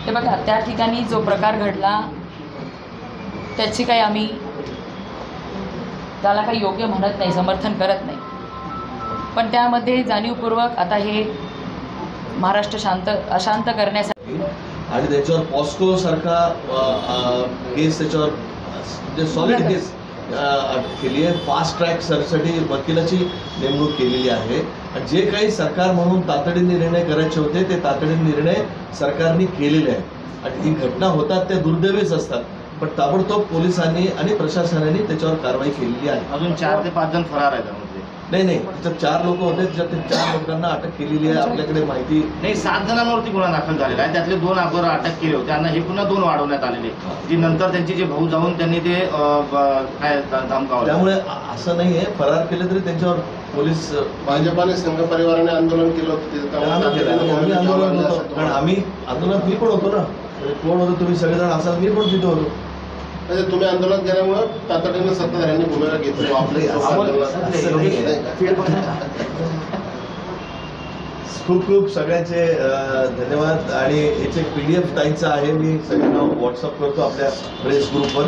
ते बघा, त्या ठिकाणी जो प्रकार घडला त्याची काही आम्ही त्याला काही योग्य म्हणत नाही, समर्थन करत नाही, पण त्यामध्ये जाणीवपूर्वक आता हे महाराष्ट्र अशांत करण्यासाठी आणि त्याच्यावर पॉस्को सारखा केस त्याच्यावर म्हणजे सॉलिड केस केली आहे. फास्ट ट्रॅक साठी वकिलाची नेमणूक केलेली आहे. आणि जे काही सरकार म्हणून तातडीने निर्णय करायचे होते ते तातडीने निर्णय सरकारने केलेले आहेत. आणि ही घटना होतात त्या दुर्दैवीच असतात, पण ताबडतोब पोलिसांनी आणि प्रशासनाने त्याच्यावर कारवाई केलेली आहे. अजून 4 ते 5 जण फरार आहेत त्यामध्ये. नाही, त्याच्यात 4 लोक होते, त्याच्यात 4 लोकांना अटक केलेली आहे. आपल्याकडे माहिती नाही, 7 जणांवरती गुन्हा दाखल झालेला आहे. त्यातले 2 अगोदर अटक केले होते, त्यांना हे पुन्हा 2 वाढवण्यात आलेले, जी नंतर त्यांचे जे भाऊ जाऊन त्यांनी ते काय धमकावलं. त्यामुळे असं नाही आहे, फरार केले तरी त्यांच्यावर पोलीस भाजपाने संघ परिवाराने आंदोलन केलं होतं. आम्ही आंदोलन होतो, कारण आम्ही आंदोलनात मी पण होतो ना. कोण होतो तुम्ही सगळेजण असाल, मी पण तिथे होतो. म्हणजे तुम्ही आंदोलन केल्यामुळे तातडीने सत्ताधाऱ्यांनी भूमिका घेतली. खूप खूप सगळ्यांचे धन्यवाद. आणि याचे PDF ताईंचा आहे, मी सगळ्यांना व्हॉट्सअप करतो आपल्या प्रेस ग्रुपवर.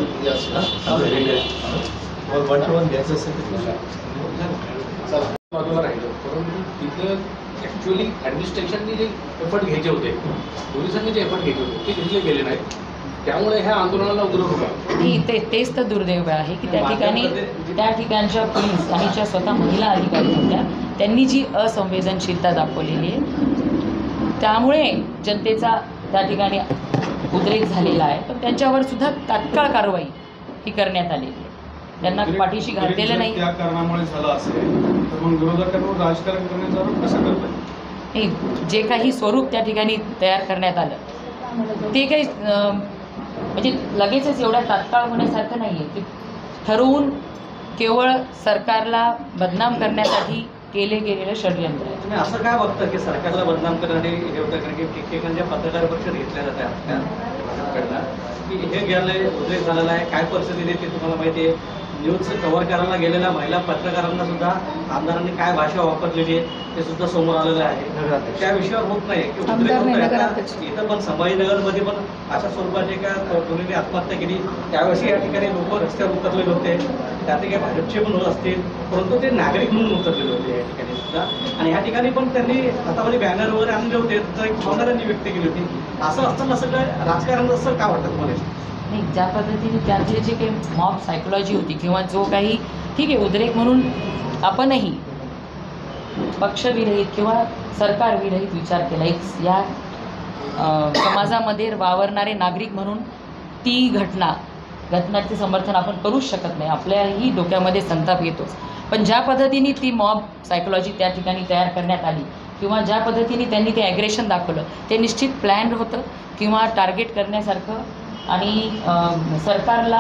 1-to-1 घ्यायचं असेल बाजूला राहिलं, परंतु तिथं ॲक्च्युअली ॲडमिनिस्ट्रेशनने जे एफर्ट घ्यायचे होते, पोलिसांनी जे एफर्ट घ्यायचे होते ते घेतले गेले नाहीत. त्यामुळे ह्या आंदोलनाला उद्रेक होता. तेच तर दुर्दैव आहे की त्या ठिकाणच्या पोलीस आणि ज्या स्वतः महिला अधिकारी होत्या त्यांनी जी असंवेदनशीलता दाखवलेली आहे, त्यामुळे जनतेचा त्या ठिकाणी उद्रेक झालेला आहे. पण त्यांच्यावर सुद्धा तात्काळ कारवाई ही करण्यात आलेली आहे. त्यांना पाठीशी घातलेलं नाही. त्या कारणामुळे झालं असेल तर मग विरोधकांवर राजकारण करण्याचा आरोप कसा करतात? नाही, जे काही स्वरूप त्या ठिकाणी तयार करण्यात आलं ते काही म्हणजे लगेचच एवढ्या तात्काळ होण्यासारखं नाही आहे. ते ठरवून केवळ सरकारला बदनाम करण्यासाठी केले गेलेलं षडयंत्र आहे. तुम्ही असं काय बघता की सरकारला बदनाम करणारे हे होतं, कारण की ठिकठिकाणच्या पत्रकार परिषद घेतल्या जातात की हे गेलं उद्रेक झालेला आहे, काय परिस्थिती ते तुम्हाला माहिती आहे. न्यूज कव्हर करायला गेलेल्या महिला पत्रकारांना सुद्धा आमदारांनी काय भाषा वापरलेली आहे ते सुद्धा समोर आलेलं आहे. त्या विषयावर होत नाही की उद्रेक होत इथं पण संभाजीनगरमध्ये पण अशा स्वरूपाचे का कोणीने आत्महत्या केली, त्यावेळेस या ठिकाणी लोक रस्त्यावर उतरलेले होते. त्या ठिकाणी भाजपचे पण होत असतील, परंतु ते नागरिक म्हणून उतरलेले होते या ठिकाणी सुद्धा. आणि ह्या ठिकाणी पण त्यांनी हातामध्ये बॅनर वगैरे आणले होते, तर एक भावनांनी व्यक्त केली होती. असं असताना सगळं राजकारण असं का वाटतं तुम्हाला? नाही, ज्या पद्धतीने त्यातले जे काही मॉब सायकोलॉजी होती किंवा जो काही ठीक आहे उद्रेक म्हणून आपणही पक्षविरहित किंवा सरकारविरहित विचार केला. एक या समाजामध्ये वावरणारे नागरिक म्हणून ती घटनाचे समर्थन आपण करूच शकत नाही. आपल्याही डोक्यामध्ये संताप येतोच. पण ज्या पद्धतीने ती मॉब सायकोलॉजी त्या ठिकाणी तयार करण्यात आली किंवा ज्या पद्धतीने त्यांनी ते ॲग्रेशन दाखवलं ते निश्चित प्लॅन्ड होतं किंवा टार्गेट करण्यासारखं आणि सरकारला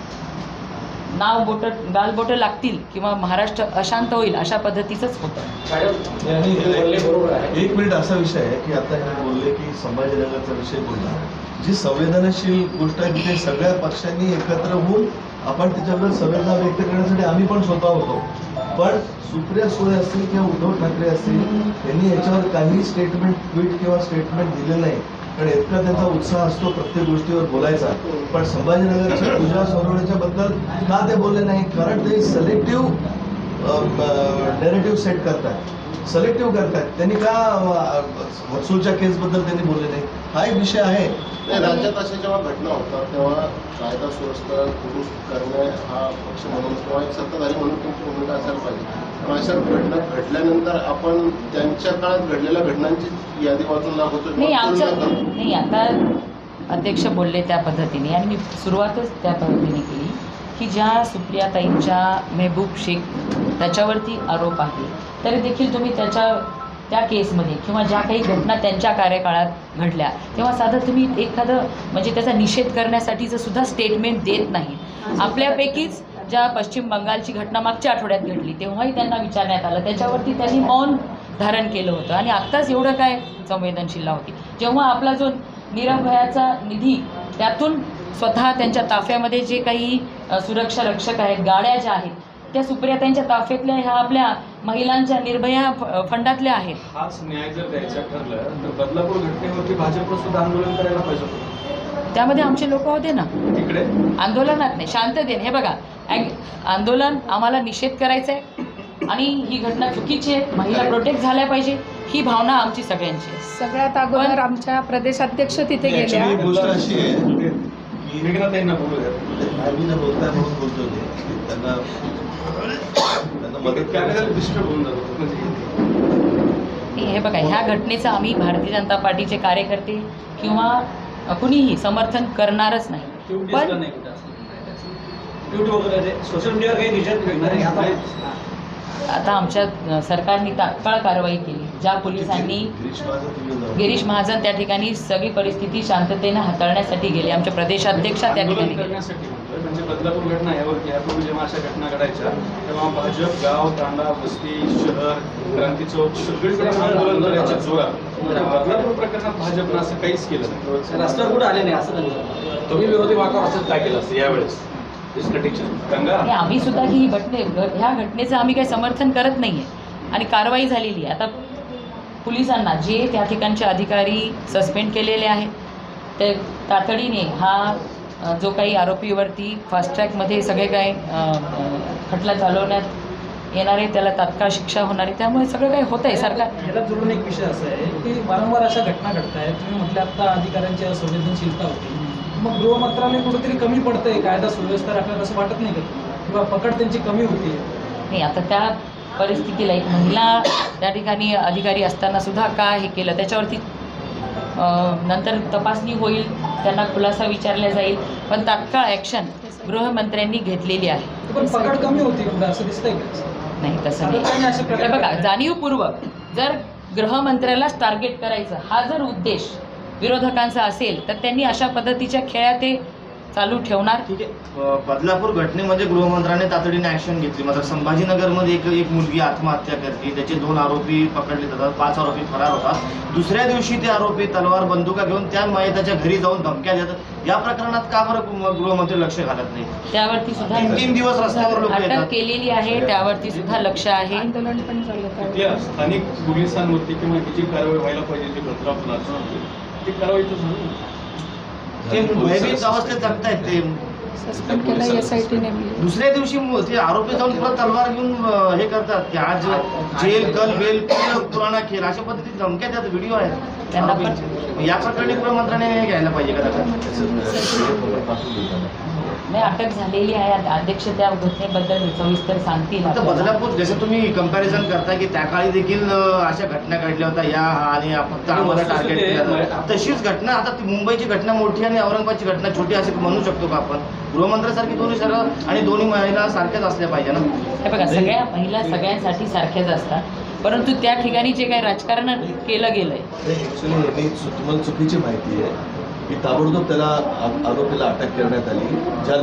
गालबोटं लागतील किंवा महाराष्ट्र अशांत होईल अशा पद्धतीचंच होतं. एक मिनिट असा विषय आहे की आता हे बोलले की संभाजीनगरचा विषय बोलला, जी संवेदनशील गोष्ट आहे तिथे सगळ्या पक्षांनी एकत्र होऊन आपण त्याच्याबद्दल संवेदना व्यक्त करण्यासाठी आम्ही पण स्वतः होतो. पण सुप्रिया सुळे असतील किंवा उद्धव ठाकरे असतील त्यांनी याच्यावर काही स्टेटमेंट ट्विट किंवा स्टेटमेंट दिलेलं नाही, कारण इतका त्यांचा उत्साह असतो प्रत्येक गोष्टीवर बोलायचा. पण संभाजीनगरच्या पूजा सोनवणेच्या बद्दल का ते बोलले नाही? कारण ते सिलेक्टिव्ह नॅरेटिव्ह सेट करतात. त्यांनी का वत्सूलच्या केसबद्दल त्यांनी बोलले नाही? हा एक विषय आहे. राज्यात अशा जेव्हा घटना होतात तेव्हा कायदा सुव्यवस्था दुरुस्त करणे हा पक्ष म्हणून किंवा एक सत्ताधारी म्हणून तुमची भूमिका असायला पाहिजे. पण अशा घटना घडल्यानंतर आपण त्यांच्या काळात घडलेल्या घटनांची यादी वाचून दाखवतो. नाही, आता अध्यक्ष बोलले त्या पद्धतीने आणि मी सुरुवातच त्या पद्धतीने केली की ज्या सुप्रियाताईंच्या मेहबूब शेख त्याच्यावरती आरोप आहे तरी देखील तुम्ही त्या केसमध्ये किंवा ज्या काही घटना त्यांच्या कार्यकाळात घडल्या तेव्हा साधं तुम्ही एखादं म्हणजे त्याचा निषेध करण्यासाठीचं सुद्धा स्टेटमेंट देत नाही. आपल्यापैकीच ज्या पश्चिम बंगालची घटना मागच्या आठवड्यात घडली तेव्हाही त्यांना विचारण्यात आलं, त्याच्यावरती त्यांनी मौन धारण केलं होतं. आणि आत्ताच एवढं काय संवेदनशीलता होती जेव्हा आपला जो निरभयाचा निधी त्यातून स्वतः त्यांच्या ताफ्यामध्ये जे काही सुरक्षा रक्षक आहेत, गाड्या ज्या आहेत त्या सुप्रियाताईंच्या ताफ्यातल्या ह्या आपल्या महिलांच्या निर्भया फंडातल्या आहेत. हाच न्याय जर द्यायचा ठरलं तर बदलापूर घटनेवरती भाजपनं सुद्धा आंदोलन करायला पाहिजे होतं. त्यामध्ये आमचे लोक होते ना तिकडे आंदोलनात, नाही शांततेने. हे बघा, आंदोलन आम्हाला निषेध करायचा आहे आणि ही घटना चुकीची आहे, महिला प्रोटेक्ट झाल्या पाहिजे, ही भावना आमची सगळ्यांची आहे. सगळ्यात अगोदर आमच्या प्रदेशाध्यक्ष तिथे गेल्या. Actually गोष्ट अशी आहे की मेघनाताईंना बोलू द्या. मी न बोलताय म्हणून बोलतो ते की त्यांना मदत कॅमेरा डिस्टर्ब होऊन जातो म्हणजे हे बघा, ह्या घटनेचं आम्ही भारतीय जनता पार्टीचे कार्यकर्ते किंवा कुणीही समर्थन करणारच नाही. पण सोशल मीडियावर काही निषेध मिळणार. आता आमच्या सरकारने तात्काळ कारवाई केली. ज्या पोलिसांनी गिरीश महाजन त्या ठिकाणी सगळी परिस्थिती शांततेने हाताळण्यासाठी गेले. आमच्या प्रदेशाध्यक्षा त्या ठिकाणी आंदोलन गेले. करण्यासाठी म्हणतोय. म्हणजे बदलापूर घटना यावरती यापूर्वी जेव्हा अशा घटना घडायच्या तेव्हा भाजप गाव तांडा वस्ती शहर क्रांती चौक सगळीकडे आंदोलन करायच्या जोरात. बदलापूर प्रकरणात भाजपनं असं काहीच केलं नाही. रस्त्यावर कुठं आले नाही असं त्यांचं. तुम्ही विरोधी वाटावर असंच काय केलं असतं यावेळेस डिस्कटिक्शन गंगा आणि आम्ही सुद्धा ही ह्या घटनेचं आम्ही काही समर्थन करत नाही आहे आणि कारवाई झालेली आहे. आता पोलिसांना जे त्या ठिकाणचे अधिकारी सस्पेंड केलेले आहेत ते तातडीने हा जो काही आरोपीवरती फास्ट ट्रॅकमध्ये सगळे काही खटला चालवण्यात येणार आहे, त्याला तात्काळ शिक्षा होणार आहे. त्यामुळे सगळं काही होतं आहे. सरकार ह्याला जोडून एक विषय असा आहे की वारंवार अशा घटना घडत आहेत. तुम्ही म्हटलं आता अधिकाऱ्यांची संवेदनशीलता होती, मग गृह मंत्रालय कुठेतरी कमी पडतंय कायदा सुव्यवस्था राखण्यात असं वाटत नाही का तुम्हाला? किंवा पकड त्यांची कमी होती? नाही, आता त्या परिस्थितीला एक महिला त्या ठिकाणी अधिकारी असताना सुद्धा का हे केलं त्याच्यावरती नंतर तपासणी होईल, त्यांना खुलासा विचारला जाईल, पण तात्काळ ॲक्शन गृहमंत्र्यांनी घेतलेली आहे. पण पकड कमी होती कुठं असं दिसतंय का? नाही, तसं नाही. तर बघा, जाणीवपूर्वक जर गृहमंत्र्यालाच टार्गेट करायचं हा जर उद्देश विरोधकांचा असेल तर त्यांनी अशा पद्धतीच्या खेळ्या ते चालू ठेवणार. ठीक आहे. बदलापूर घटनेमध्ये गृहमंत्र्याने तातडीने ॲक्शन घेतली. मात्र संभाजीनगरमध्ये एक मुलगी आत्महत्या करते, त्याचे 2 आरोपी पकडले जातात, 5 आरोपी फरार होतात. दुसऱ्या दिवशी ते आरोपी तलवार बंदुका घेऊन त्या मयताच्या घरी जाऊन धमक्या देतात. या प्रकरणात का बरं गृहमंत्री लक्ष घालत नाही? त्यावरती सुद्धा 3 दिवस रस्त्यावर लोक अटक येतात. केलेली आहे, त्यावरती सुद्धा लक्ष आहे. आंदोलन पण झालं. इथल्या स्थानिक पोलिसांवरती किंवा जी कारवाई व्हायला पाहिजे जी बदलापूर ती कारवाई तर झाली. ते भयभीत अवस्थेत जगतायत. ते सस्पेंड केलं SIT नेमली. दुसऱ्या दिवशी ते आरोपी जाऊन परत तलवार घेऊन हे करतात की आज जेल कल बेल पुराणा खेळ अशा पद्धतीत धमक्या त्यात व्हिडिओ आहेत त्यांना आरोपींचे. या प्रकरणी गृहमंत्र्याने घ्यायला पाहिजे का त्याचा? नाही, अटक झालेली आहे. अध्यक्ष त्या घटनेबद्दल सविस्तर सांगतील. आता बदलापूर जसं तुम्ही कंपॅरिझन करता की त्या काळी देखील अशा घटना घडल्या होत्या या आणि फक्त आम्हाला टार्गेट केलं, तशीच घटना आता ती मुंबईची घटना मोठी आणि औरंगाबादची घटना छोटी असे म्हणू शकतो का आपण? गृहमंत्र्यासारखी दोन्ही शहरं आणि दोन्ही महिला सारख्याच असल्या पाहिजे ना. हे बघा, सगळ्या महिला सगळ्यांसाठी सारख्याच असतात, परंतु त्या ठिकाणी जे काही राजकारण केलं गेलंय ॲक्च्युली तुम्हाला चुकीची माहिती आहे की ताबडतोब त्याला आरोपीला अटक करण्यात आली. ज्या